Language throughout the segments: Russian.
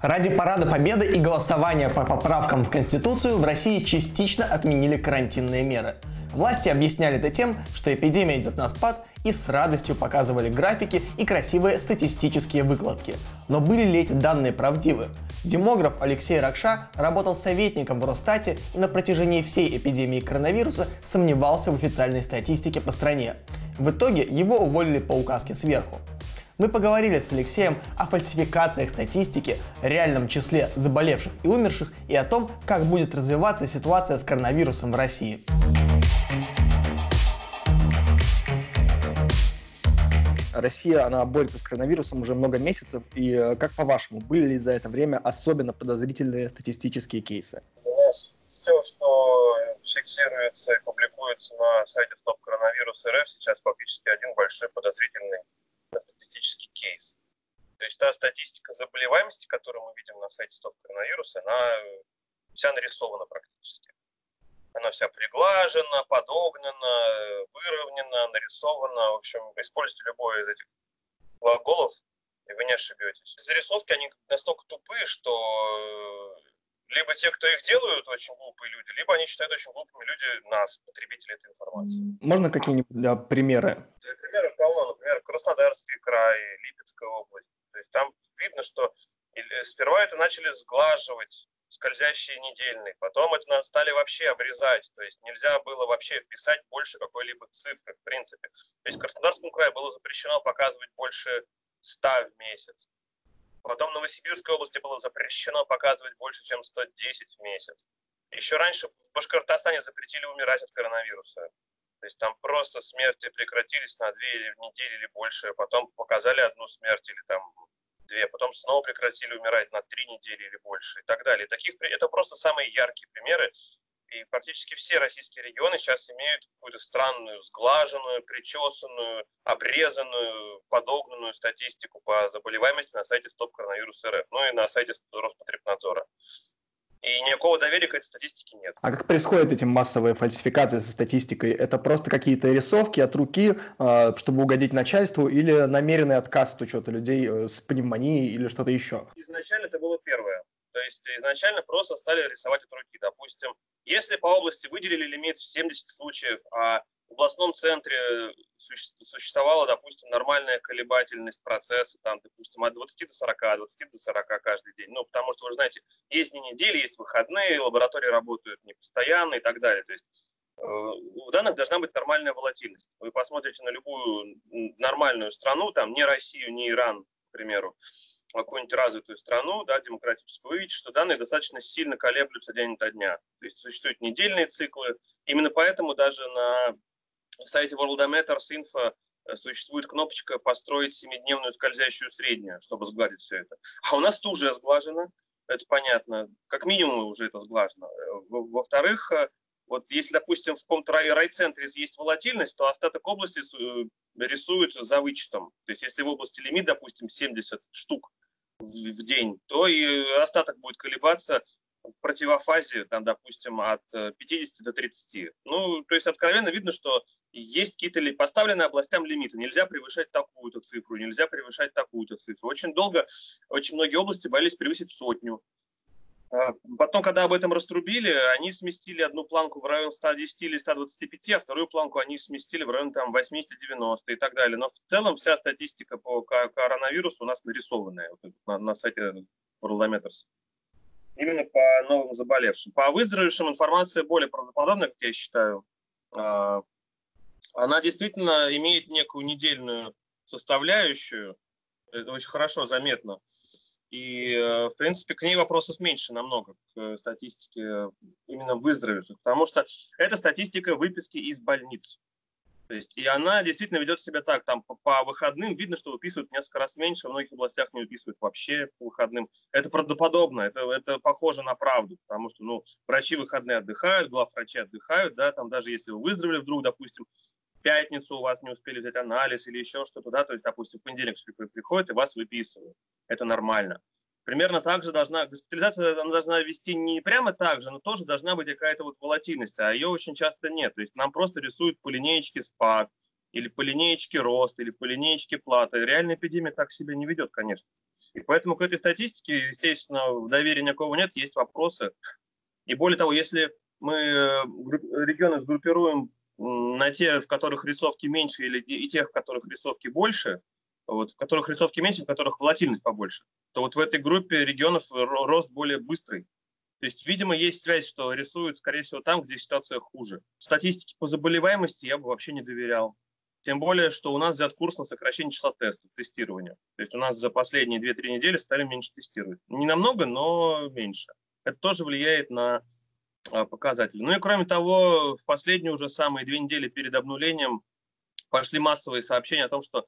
Ради Парада Победы и голосования по поправкам в Конституцию в России частично отменили карантинные меры. Власти объясняли это тем, что эпидемия идет на спад, и с радостью показывали графики и красивые статистические выкладки. Но были ли эти данные правдивы? Демограф Алексей Ракша работал советником в Росстате и на протяжении всей эпидемии коронавируса сомневался в официальной статистике по стране. В итоге его уволили по указке сверху. Мы поговорили с Алексеем о фальсификациях статистики, реальном числе заболевших и умерших и о том, как будет развиваться ситуация с коронавирусом в России. Россия, она борется с коронавирусом уже много месяцев, и как по-вашему, были ли за это время особенно подозрительные статистические кейсы? У нас все, что фиксируется и публикуется на сайте Стоп Коронавирус РФ, сейчас фактически один большой подозрительный статистический кейс. То есть та статистика заболеваемости, которую мы видим на сайте Стоп Коронавирус, она вся нарисована практически. Она вся приглажена, подогнана, выровнена, нарисована. В общем, используйте любой из этих глаголов, и вы не ошибетесь. Зарисовки, они настолько тупые, что либо те, кто их делают, очень глупые люди, либо они считают очень глупыми люди нас, потребителей этой информации. Можно какие-нибудь примеры? Примеров полно. Например, Краснодарский край, Липецкая область. То есть там видно, что сперва это начали сглаживать, скользящие недельные, потом это стали вообще обрезать, то есть нельзя было вообще писать больше какой-либо цифры, в принципе. То есть в Краснодарском крае было запрещено показывать больше 100 в месяц. Потом в Новосибирской области было запрещено показывать больше, чем 110 в месяц. Еще раньше в Башкортостане запретили умирать от коронавируса. То есть там просто смерти прекратились на 2 недели или больше, потом показали одну смерть или там 2, потом снова прекратили умирать на 3 недели или больше и так далее. Это просто самые яркие примеры. И практически все российские регионы сейчас имеют какую-то странную, сглаженную, причесанную, обрезанную, подогнанную статистику по заболеваемости на сайте Стоп Коронавирус РФ, ну и на сайте Роспотребнадзора. И никакого доверия к этой статистике нет. А как происходят эти массовые фальсификации со статистикой? Это просто какие-то рисовки от руки, чтобы угодить начальству, или намеренный отказ от учета людей с пневмонией или что-то еще? Изначально это было первое. То есть изначально просто стали рисовать от руки. Допустим, если по области выделили лимит в 70 случаев, а в областном центре существовала, допустим, нормальная колебательность процесса, там, допустим, от 20 до 40, от 20 до 40 каждый день. Ну, потому что, вы знаете, есть дни недели, есть выходные, лаборатории работают не постоянно и так далее. То есть у данных должна быть нормальная волатильность. Вы посмотрите на любую нормальную страну, там, не Россию, не Иран, к примеру, какую-нибудь развитую страну, да, демократическую, вы видите, что данные достаточно сильно колеблются день ото дня. То есть существуют недельные циклы. Именно поэтому даже на сайте Worldometers.info существует кнопочка «Построить 7-дневную скользящую среднюю», чтобы сгладить все это. А у нас это уже сглажено, это понятно. Как минимум уже это сглажено. Во-вторых, вот если, допустим, в каком-то райцентре есть волатильность, то остаток области рисуют за вычетом. То есть если в области лимит, допустим, 70 штук в день, то и остаток будет колебаться в противофазе, там, допустим, от 50 до 30. Ну, то есть откровенно видно, что есть какие-то поставленные областям лимиты. Нельзя превышать такую-то цифру, нельзя превышать такую-то цифру. Очень долго, очень многие области боялись превысить 100. Потом, когда об этом раструбили, они сместили одну планку в район 110 или 125, а вторую планку они сместили в район 80-90 и так далее. Но в целом вся статистика по коронавирусу у нас нарисованная на сайте Worldometers. Именно по новым заболевшим. По выздоровевшим информация более правдоподобная, как я считаю. Она действительно имеет некую недельную составляющую. Это очень хорошо заметно. И, в принципе, к ней вопросов меньше намного, к статистике именно выздоровевших. Потому что это статистика выписки из больниц. То есть, и она действительно ведет себя так. Там по выходным видно, что выписывают несколько раз меньше, в многих областях не выписывают вообще по выходным. Это правдоподобно, это похоже на правду, потому что врачи выходные отдыхают, главврачи отдыхают, да, там даже если вы выздоровели вдруг, допустим, в пятницу у вас не успели взять анализ или еще что-то, да, то есть, допустим, в понедельник приходит и вас выписывают. Это нормально. Примерно так же госпитализация она должна вести не прямо так же, но тоже должна быть какая-то волатильность, а ее очень часто нет. То есть нам просто рисуют по линеечке спад, или по линеечке рост, или по линеечке плата. Реальная эпидемия так себя не ведет, конечно. И поэтому к этой статистике, естественно, доверия никакого нет, есть вопросы. И более того, если мы регионы сгруппируем на те, в которых рисовки меньше, и тех, в которых рисовки больше, вот, в которых рисовки меньше, в которых волатильность побольше, то вот в этой группе регионов рост более быстрый. То есть, видимо, есть связь, что рисуют, скорее всего, там, где ситуация хуже. Статистике по заболеваемости я бы вообще не доверял. Тем более, что у нас взят курс на сокращение числа тестов, тестирования. То есть у нас за последние 2-3 недели стали меньше тестировать. Не намного, но меньше. Это тоже влияет на показатели. Ну и кроме того, в последние уже самые 2 недели перед обнулением пошли массовые сообщения о том, что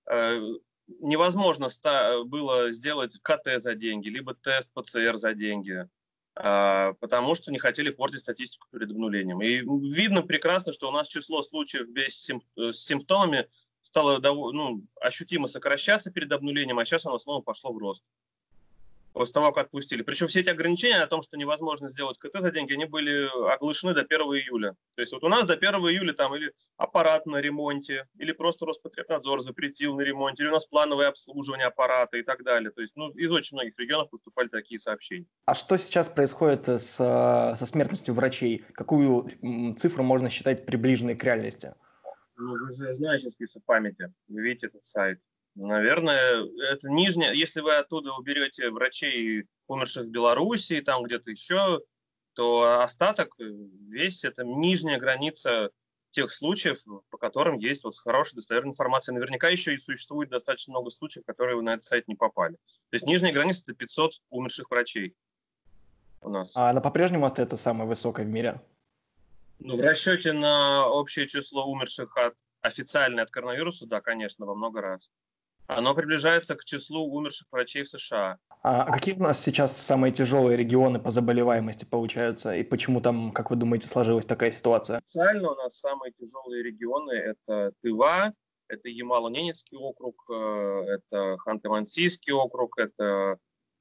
невозможно было сделать КТ за деньги, либо тест ПЦР за деньги, потому что не хотели портить статистику перед обнулением. И видно прекрасно, что у нас число случаев с симптомами стало ощутимо сокращаться перед обнулением, а сейчас оно снова пошло в рост. После того, как отпустили. Причем все эти ограничения о том, что невозможно сделать КТ за деньги, они были оглашены до 1 июля. То есть вот у нас до 1 июля там или аппарат на ремонте, или просто Роспотребнадзор запретил на ремонте, или у нас плановое обслуживание аппарата и так далее. То есть из очень многих регионов поступали такие сообщения. А что сейчас происходит со смертностью врачей? Какую цифру можно считать приближенной к реальности? Ну, вы же знаете список памяти, вы видите этот сайт. Наверное, это нижняя, если вы оттуда уберете врачей, умерших в Беларуси, там где-то еще, то остаток весь это нижняя граница тех случаев, по которым есть вот хорошая достоверная информация. Наверняка еще и существует достаточно много случаев, которые на этот сайт не попали. То есть нижняя граница – это 500 умерших врачей у нас. А она по-прежнему остается самой высокой в мире? Ну, в расчете на общее число умерших официально от коронавируса, да, конечно, во много раз. Оно приближается к числу умерших врачей в США. А какие у нас сейчас самые тяжелые регионы по заболеваемости получаются? И почему там, как вы думаете, сложилась такая ситуация? Официально у нас самые тяжелые регионы – это Тыва, это Ямало-Ненецкий округ, это Ханты-Мансийский округ, это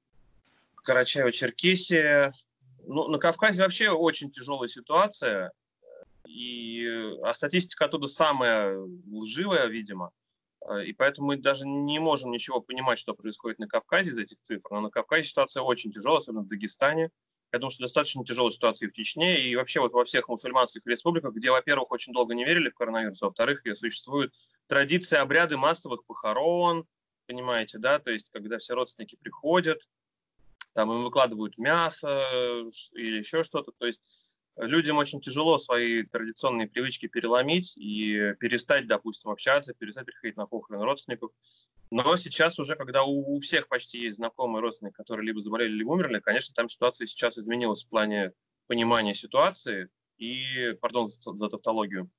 Карачаево-Черкесия. Ну, на Кавказе вообще очень тяжелая ситуация, а статистика оттуда самая лживая, видимо. И поэтому мы даже не можем ничего понимать, что происходит на Кавказе из этих цифр. Но на Кавказе ситуация очень тяжелая, особенно в Дагестане. Я думаю, что достаточно тяжелая ситуация и в Чечне, и вообще вот во всех мусульманских республиках, где, во-первых, очень долго не верили в коронавирус, а во-вторых, существуют традиции, обряды массовых похорон, понимаете, да, то есть когда все родственники приходят, там им выкладывают мясо или еще что-то, то есть людям очень тяжело свои традиционные привычки переломить и перестать, допустим, общаться, перестать приходить на похороны родственников. Но сейчас уже, когда у всех почти есть знакомые родственники, которые либо заболели, либо умерли, конечно, там ситуация сейчас изменилась в плане понимания ситуации и, пардон за тавтологию.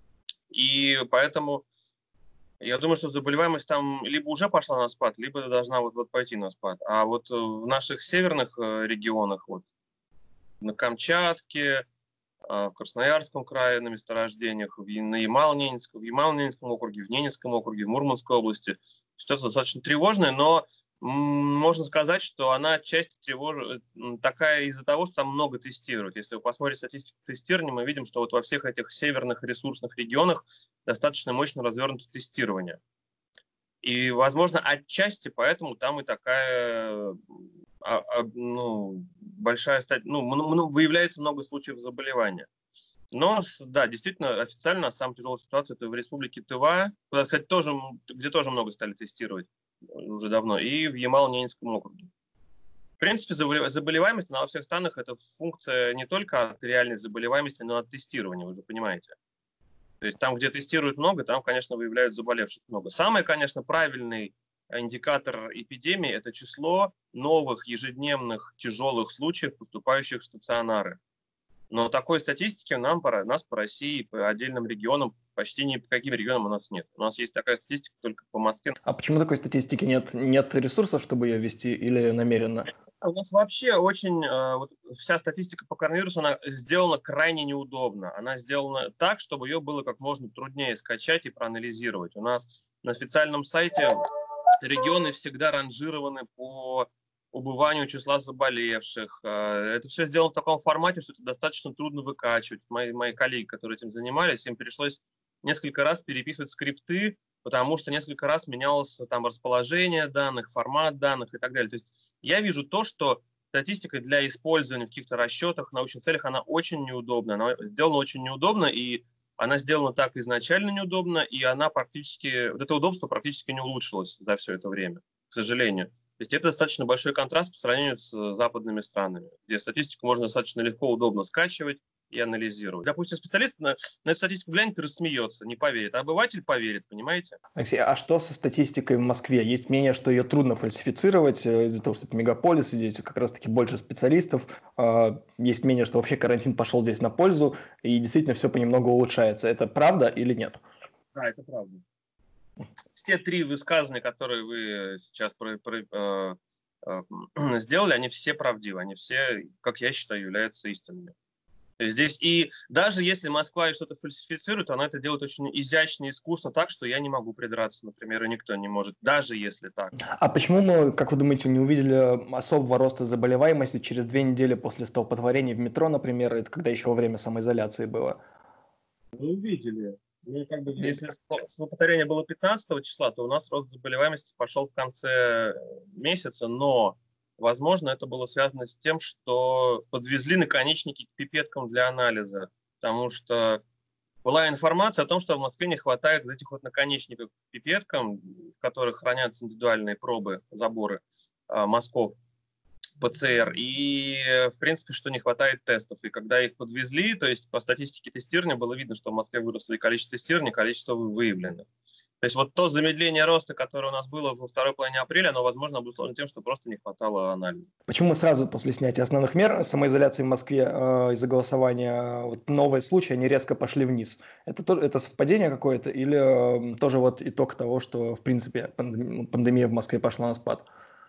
И поэтому я думаю, что заболеваемость там либо уже пошла на спад, либо должна вот пойти на спад. А вот в наших северных регионах, вот на Камчатке, в Красноярском крае на месторождениях, на Ямало-Ненецком округе, в Ненецком округе, в Мурманской области. Ситуация достаточно тревожная, но можно сказать, что она отчасти такая из-за того, что там много тестируют. Если вы посмотрите статистику тестирования, мы видим, что вот во всех этих северных ресурсных регионах достаточно мощно развернуто тестирование. И, возможно, отчасти поэтому там и такая большая статья, выявляется много случаев заболевания. Но, да, действительно, официально самая тяжелая ситуация это в республике Тыва, где тоже много стали тестировать уже давно, и в Ямало-Ненецком округе. В принципе, заболеваемость во всех странах это функция не только от реальной заболеваемости, но и от тестирования, вы же понимаете. То есть там, где тестируют много, там, конечно, выявляют заболевших много. Самый, конечно, правильный индикатор эпидемии – это число новых ежедневных тяжелых случаев, поступающих в стационары. Но такой статистики нас по России, по отдельным регионам, почти ни по каким регионам у нас нет. У нас есть такая статистика только по Москве. А почему такой статистики нет? Нет ресурсов, чтобы ее вести, или намеренно? У нас вообще вся статистика по коронавирусу, она сделана крайне неудобно. Она сделана так, чтобы ее было как можно труднее скачать и проанализировать. У нас на официальном сайте регионы всегда ранжированы по убыванию числа заболевших. Это все сделано в таком формате, что это достаточно трудно выкачивать. Мои коллеги, которые этим занимались, им пришлось несколько раз переписывать скрипты, потому что несколько раз менялось там расположение данных, формат данных и так далее. То есть я вижу то, что статистика для использования в каких-то расчетах, в научных целях, она очень неудобна. Она сделана очень неудобно, и она сделана так изначально неудобно, и она практически, вот это удобство практически не улучшилось за все это время, к сожалению. То есть это достаточно большой контраст по сравнению с западными странами, где статистику можно достаточно легко, удобно скачивать и анализировать. Допустим, специалист на эту статистику глянет и рассмеется, не поверит. А обыватель поверит, понимаете? Алексей, а что со статистикой в Москве? Есть мнение, что ее трудно фальсифицировать из-за того, что это мегаполис, и здесь как раз-таки больше специалистов. Есть мнение, что вообще карантин пошел здесь на пользу, и действительно все понемногу улучшается. Это правда или нет? Да, это правда. Все три высказывания, которые вы сейчас сделали, они все правдивы, они все, как я считаю, являются истинными. То есть здесь и даже если Москва что-то фальсифицирует, она это делает очень изящно и искусно, так что я не могу придраться, например, и никто не может, даже если так. А почему мы, как вы думаете, не увидели особого роста заболеваемости через 2 недели после столпотворения в метро, например, это когда еще во время самоизоляции было? Мы увидели. Ну, как бы, если столпотворение было 15 числа, то у нас рост заболеваемости пошел в конце месяца, но, возможно, это было связано с тем, что подвезли наконечники к пипеткам для анализа, потому что была информация о том, что в Москве не хватает этих вот наконечников к пипеткам, в которых хранятся индивидуальные пробы, заборы мазков ПЦР, и, в принципе, что не хватает тестов. И когда их подвезли, то есть по статистике тестирования было видно, что в Москве выросло и количество тестирований, и количество выявленных. То есть вот то замедление роста, которое у нас было во второй половине апреля, оно, возможно, обусловлено тем, что просто не хватало анализа. Почему сразу после снятия основных мер самоизоляции в Москве из-за голосования вот новые случаи, они резко пошли вниз? Это совпадение какое-то или тоже вот итог того, что, в принципе, пандемия в Москве пошла на спад?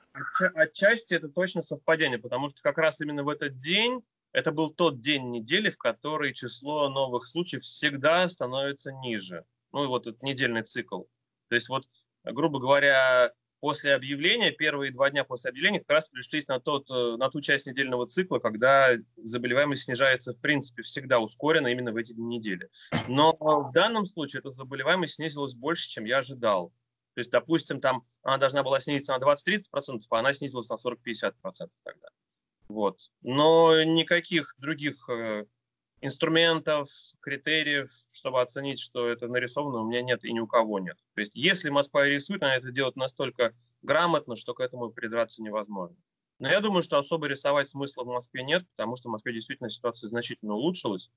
Отчасти это точно совпадение, потому что как раз именно в этот день, это был тот день недели, в который число новых случаев всегда становится ниже. Ну и вот этот недельный цикл. То есть вот, грубо говоря, после объявления, первые 2 дня после объявления как раз пришлись на ту часть недельного цикла, когда заболеваемость снижается в принципе всегда ускоренно именно в эти недели. Но в данном случае эта заболеваемость снизилась больше, чем я ожидал. То есть, допустим, там она должна была снизиться на 20-30%, а она снизилась на 40-50% тогда. Вот. Но никаких других инструментов, критериев, чтобы оценить, что это нарисовано, у меня нет и ни у кого нет. То есть, если Москва рисует, она это делает настолько грамотно, что к этому придраться невозможно. Но я думаю, что особо рисовать смысла в Москве нет, потому что в Москве действительно ситуация значительно улучшилась.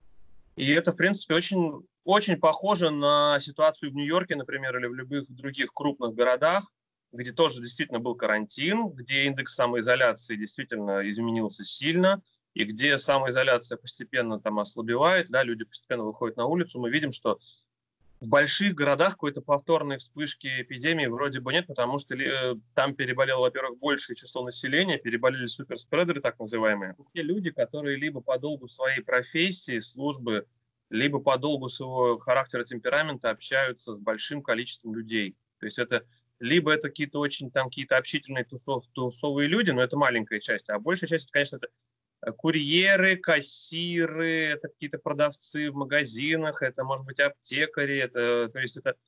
И это, в принципе, очень, очень похоже на ситуацию в Нью-Йорке, например, или в любых других крупных городах, где тоже действительно был карантин, где индекс самоизоляции действительно изменился сильно, и где самоизоляция постепенно там ослабевает, да, люди постепенно выходят на улицу. Мы видим, что в больших городах какой-то повторной вспышки эпидемии вроде бы нет, потому что там переболело, во-первых, большее число населения, переболели суперспредеры, так называемые. Те люди, которые либо по долгу своей профессии, службы, либо по долгу своего характера, темперамента общаются с большим количеством людей. То есть это либо это какие-то очень там какие-то общительные тусовые люди, но это маленькая часть, а большая часть, конечно, это курьеры, кассиры, это какие-то продавцы в магазинах, это, может быть, аптекари, это, то есть это,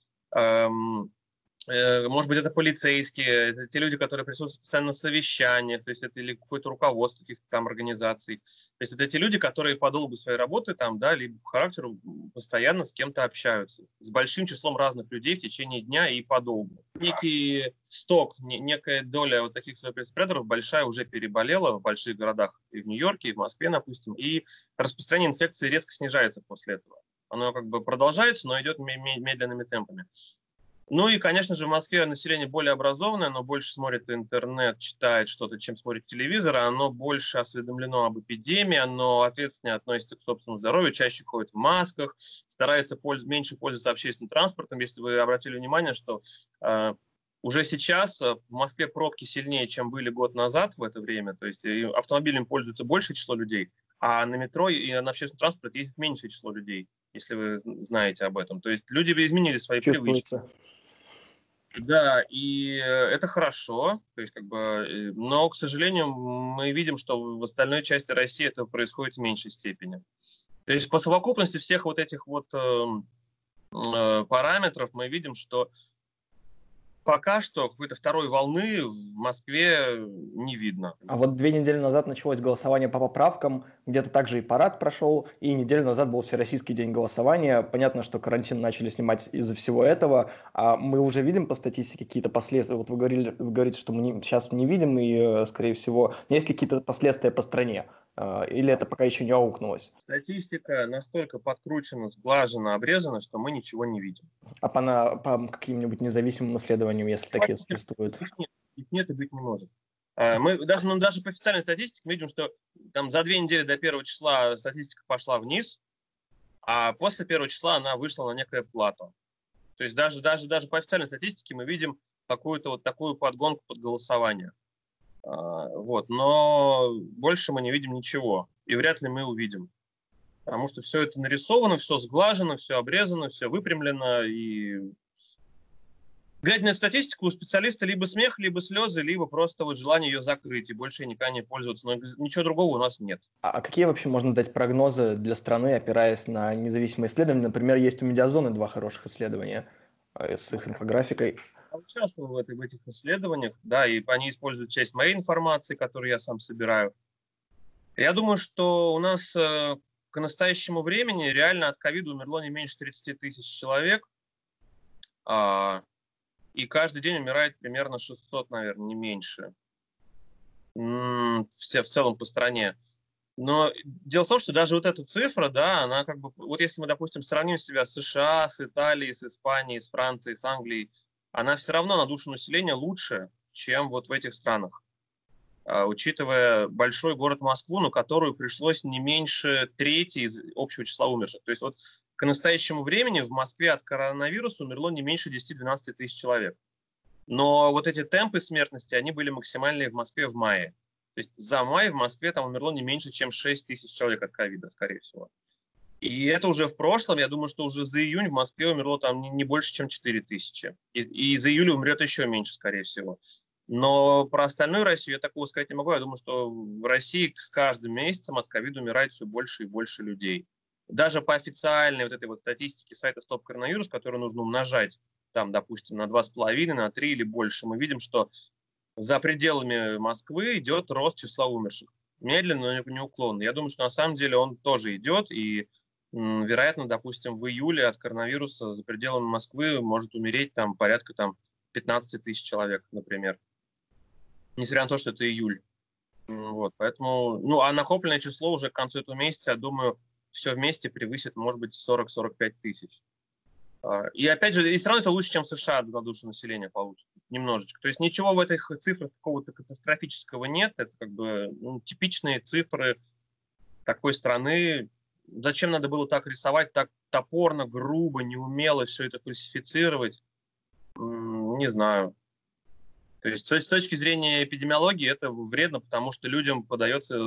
может быть, это полицейские, это те люди, которые присутствуют постоянно на совещаниях, то есть это или какое-то руководство каких-то там организаций. То есть это те люди, которые по долгу своей работы там, да, либо по характеру постоянно с кем-то общаются, с большим числом разных людей в течение дня и по долгу. Некий сток, некая доля вот таких суперспредеров большая уже переболела в больших городах, и в Нью-Йорке, и в Москве, допустим, и распространение инфекции резко снижается после этого. Оно как бы продолжается, но идет медленными темпами. Ну и, конечно же, в Москве население более образованное, оно больше смотрит интернет, читает что-то, чем смотрит телевизор, оно больше осведомлено об эпидемии, оно ответственнее относится к собственному здоровью, чаще ходит в масках, старается меньше пользоваться общественным транспортом. Если вы обратили внимание, что уже сейчас в Москве пробки сильнее, чем были год назад в это время, то есть автомобилем пользуется большее число людей, а на метро и на общественном транспорте ездит меньшее число людей, если вы знаете об этом. То есть люди изменили свои привычки. Да, и это хорошо, то есть, как бы, но, к сожалению, мы видим, что в остальной части России это происходит в меньшей степени. То есть по совокупности всех вот этих вот параметров мы видим, что пока что какой-то второй волны в Москве не видно. А вот 2 недели назад началось голосование по поправкам, где-то также и парад прошел, и неделю назад был Всероссийский день голосования. Понятно, что карантин начали снимать из-за всего этого, а мы уже видим по статистике какие-то последствия. Вот вы говорите, что мы сейчас не видим, и, скорее всего, есть какие-то последствия по стране, или это пока еще не аукнулось? Статистика настолько подкручена, сглажена, обрезана, что мы ничего не видим. А по каким-нибудь независимым исследованиям, если такие существуют? Их нет и быть не может. Мы даже по официальной статистике мы видим, что там за 2 недели до 1 числа статистика пошла вниз, а после 1 числа она вышла на некое плато. То есть даже по официальной статистике мы видим какую-то вот такую подгонку под голосование. Вот. Но больше мы не видим ничего. И вряд ли мы увидим. Потому что все это нарисовано, все сглажено, все обрезано, все выпрямлено. И глядя на эту статистику, у специалиста либо смех, либо слезы, либо просто вот желание ее закрыть и больше никогда не пользоваться. Но ничего другого у нас нет. А какие вообще можно дать прогнозы для страны, опираясь на независимые исследования? Например, есть у «Медиазоны» 2 хороших исследования с их инфографикой. Я участвую в этих исследованиях, да, и они используют часть моей информации, которую я сам собираю. Я думаю, что у нас к настоящему времени реально от ковида умерло не меньше 30 тысяч человек, и каждый день умирает примерно 600, наверное, не меньше. Все в целом по стране. Но дело в том, что даже вот эта цифра, да, она как бы, вот если мы, допустим, сравним себя с США, с Италией, с Испанией, с Францией, с Англией, она все равно на душу населения лучше, чем вот в этих странах. Учитывая большой город Москву, на которую пришлось не меньше трети из общего числа умерших. То есть вот к настоящему времени в Москве от коронавируса умерло не меньше 10-12 тысяч человек. Но вот эти темпы смертности, они были максимальные в Москве в мае. То есть за май в Москве там умерло не меньше, чем 6 тысяч человек от ковида, скорее всего. И это уже в прошлом. Я думаю, что уже за июнь в Москве умерло там не больше, чем 4 тысячи. И за июля умрет еще меньше, скорее всего. Но про остальную Россию я такого сказать не могу. Я думаю, что в России с каждым месяцем от ковида умирает все больше и больше людей. Даже по официальной вот этой вот статистике сайта Стоп Коронавирус, которую нужно умножать, там, допустим, на 2,5, на 3 или больше, мы видим, что за пределами Москвы идет рост числа умерших. Медленно, но неуклонно. Я думаю, что на самом деле он тоже идет, и, вероятно, допустим, в июле от коронавируса за пределами Москвы может умереть там порядка 15 тысяч человек, например. Несмотря на то, что это июль. Вот, поэтому, а накопленное число уже к концу этого месяца, я думаю, все вместе превысит, может быть, 40-45 тысяч. И опять же, и все равно это лучше, чем США на душу населения получит. Немножечко. То есть ничего в этих цифрах какого-то катастрофического нет. Это как бы типичные цифры такой страны. Зачем надо было так рисовать, так топорно, грубо, неумело все это фальсифицировать? Не знаю. То есть с точки зрения эпидемиологии это вредно, потому что людям подается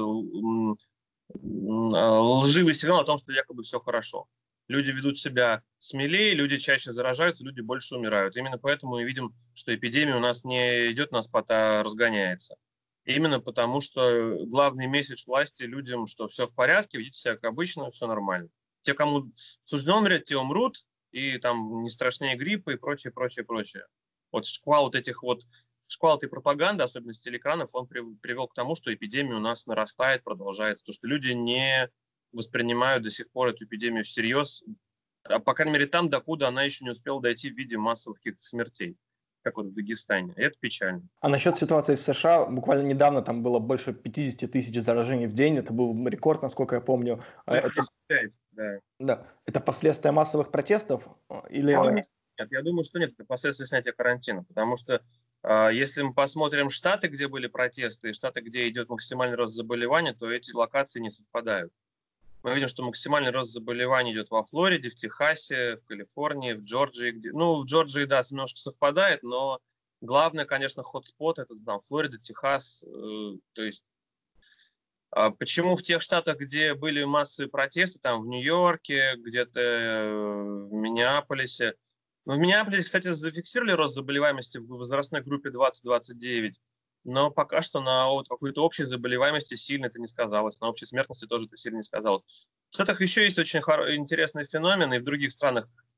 лживый сигнал о том, что якобы все хорошо. Люди ведут себя смелее, люди чаще заражаются, люди больше умирают. Именно поэтому мы видим, что эпидемия у нас не идет на спад, а разгоняется. Именно потому, что главный месседж власти людям, что все в порядке, ведите себя как обычно, все нормально. Те, кому суждено умереть, те умрут, и там не страшнее гриппа и прочее, прочее, прочее. Вот шквал этой пропаганды, особенно с телекранов, он привел к тому, что эпидемия у нас нарастает, продолжается. Потому что люди не воспринимают до сих пор эту эпидемию всерьез, по крайней мере там, докуда она еще не успела дойти в виде массовых каких-то смертей, как вот в Дагестане. И это печально. А насчет ситуации в США, буквально недавно там было больше 50 тысяч заражений в день, это был рекорд, насколько я помню. Да. Это последствия массовых протестов? Или... Нет, я думаю, что нет, это последствия снятия карантина, потому что если мы посмотрим штаты, где были протесты, и штаты, где идет максимальный рост заболеваний, то эти локации не совпадают. Мы видим, что максимальный рост заболеваний идет во Флориде, в Техасе, в Калифорнии, в Джорджии. В Джорджии, да, немножко совпадает, но главное, конечно, хотспот – это там Флорида, Техас. То есть почему в тех штатах, где были массовые протесты, там в Нью-Йорке, где-то в Миннеаполисе. В Миннеаполисе, кстати, зафиксировали рост заболеваемости в возрастной группе 20-29. Но пока что на какой-то общей заболеваемости сильно это не сказалось, на общей смертности тоже это сильно не сказалось. В Штатах еще есть очень интересный феномен, и в других странах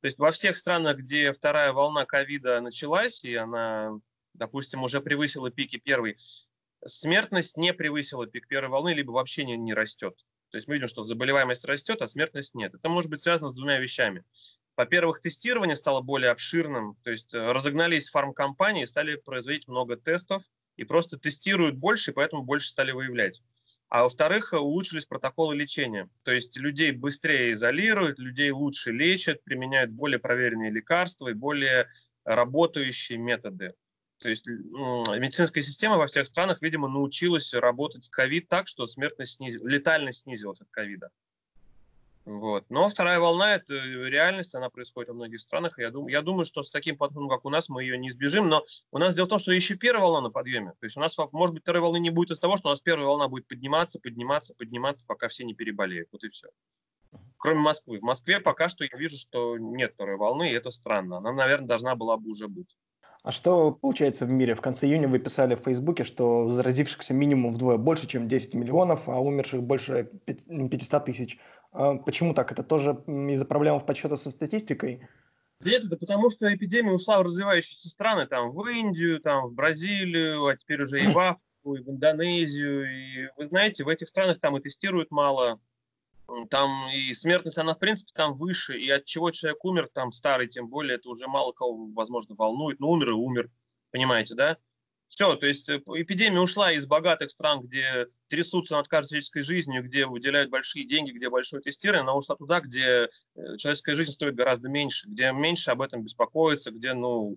То есть во всех странах, где вторая волна ковида началась, и она, допустим, уже превысила пики первой, смертность не превысила пик первой волны, либо вообще не растет. То есть мы видим, что заболеваемость растет, а смертность нет. Это может быть связано с двумя вещами. Во-первых, тестирование стало более обширным, то есть разогнались фармкомпании, стали производить много тестов и просто тестируют больше, и поэтому больше стали выявлять. А во-вторых, улучшились протоколы лечения. То есть людей быстрее изолируют, людей лучше лечат, применяют более проверенные лекарства и более работающие методы. То есть медицинская система во всех странах, видимо, научилась работать с ковид так, что летальность снизилась от ковида. Вот. Но вторая волна – это реальность, она происходит во многих странах. Я думаю, что с таким подходом, как у нас, мы ее не избежим. Но у нас дело в том, что еще первая волна на подъеме. То есть у нас, может быть, второй волны не будет из-за того, что у нас первая волна будет подниматься, пока все не переболеют. Вот и все. Кроме Москвы. В Москве пока что я вижу, что нет второй волны, и это странно. Она, наверное, должна была бы уже быть. А что получается в мире? В конце июня вы писали в Фейсбуке, что заразившихся минимум вдвое больше, чем 10 миллионов, а умерших больше 500 тысяч. Почему так? Это тоже из-за проблем в подсчете со статистикой? Нет, это потому что эпидемия ушла в развивающиеся страны, там, в Индию, там, в Бразилию, а теперь уже и в Африку, и в Индонезию. И вы знаете, в этих странах там и тестируют мало, там и смертность, она, в принципе, там выше, и от чего человек умер, там, старый, тем более, это уже мало кого, возможно, волнует. Ну, умер и умер, понимаете, да? Все, то есть эпидемия ушла из богатых стран, где трясутся над каждой человеческой жизнью, где выделяют большие деньги, где большое тестирование, она ушла туда, где человеческая жизнь стоит гораздо меньше, где меньше об этом беспокоиться, где,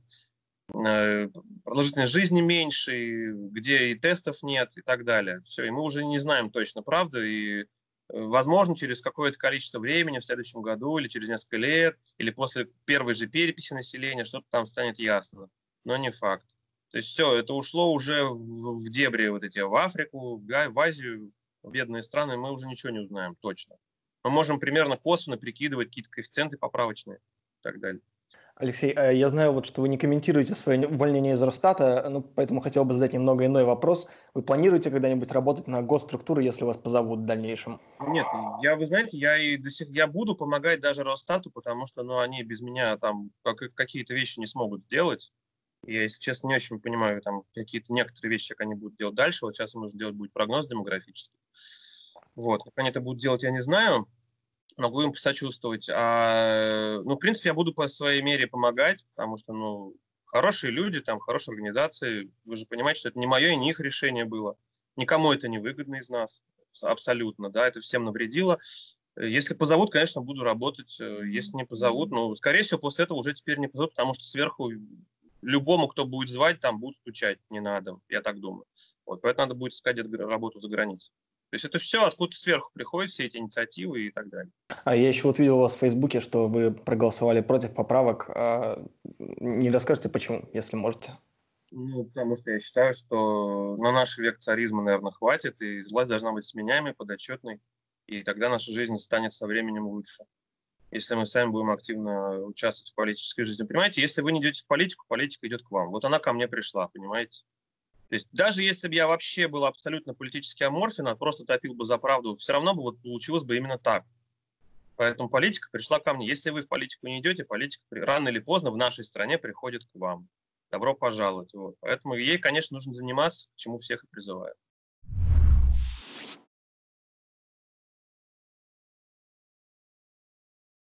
продолжительность жизни меньше, где и тестов нет, и так далее. Все, и мы уже не знаем точно, правда, и возможно, через какое-то количество времени, в следующем году или через несколько лет, или после первой же переписи населения, что-то там станет ясно, но не факт. То есть все, это ушло уже в дебри вот эти, в Африку, в Азию, в бедные страны, мы уже ничего не узнаем точно. Мы можем примерно косвенно прикидывать какие-то коэффициенты поправочные и так далее. Алексей, я знаю, что вы не комментируете свое увольнение из Росстата, поэтому хотел бы задать немного иной вопрос. Вы планируете когда-нибудь работать на госструктуры, если вас позовут в дальнейшем? Нет, вы знаете, я буду помогать даже Росстату, потому что они без меня там какие-то вещи не смогут сделать. Я, если честно, не очень понимаю, там какие-то некоторые вещи, как они будут делать дальше. Вот сейчас им нужно делать будет прогноз демографический. Вот, как они это будут делать, я не знаю. Могу им посочувствовать. В принципе, я буду по своей мере помогать, потому что, хорошие люди, там, хорошие организации. Вы же понимаете, что это не мое и не их решение было. Никому это не выгодно из нас. Абсолютно, да, это всем навредило. Если позовут, конечно, буду работать. Если не позовут, скорее всего, после этого уже теперь не позовут, потому что сверху любому, кто будет звать, там будут стучать не надо, я так думаю. Вот, поэтому надо будет искать работу за границей. То есть это все откуда-то сверху приходят, все эти инициативы и так далее. А я еще видел у вас в Фейсбуке, что вы проголосовали против поправок. Не расскажете, почему, если можете? Потому что я считаю, что на наш век царизма, наверное, хватит, и власть должна быть сменяемой, подотчетной, и тогда наша жизнь станет со временем лучше. Если мы сами будем активно участвовать в политической жизни. Понимаете, если вы не идете в политику, политика идет к вам. Вот она ко мне пришла, понимаете? То есть даже если бы я вообще был абсолютно политически аморфен, а просто топил бы за правду, все равно бы получилось бы именно так. Поэтому политика пришла ко мне. Если вы в политику не идете, политика рано или поздно в нашей стране приходит к вам. Добро пожаловать. Вот. Поэтому ей, конечно, нужно заниматься, к чему всех и призываю.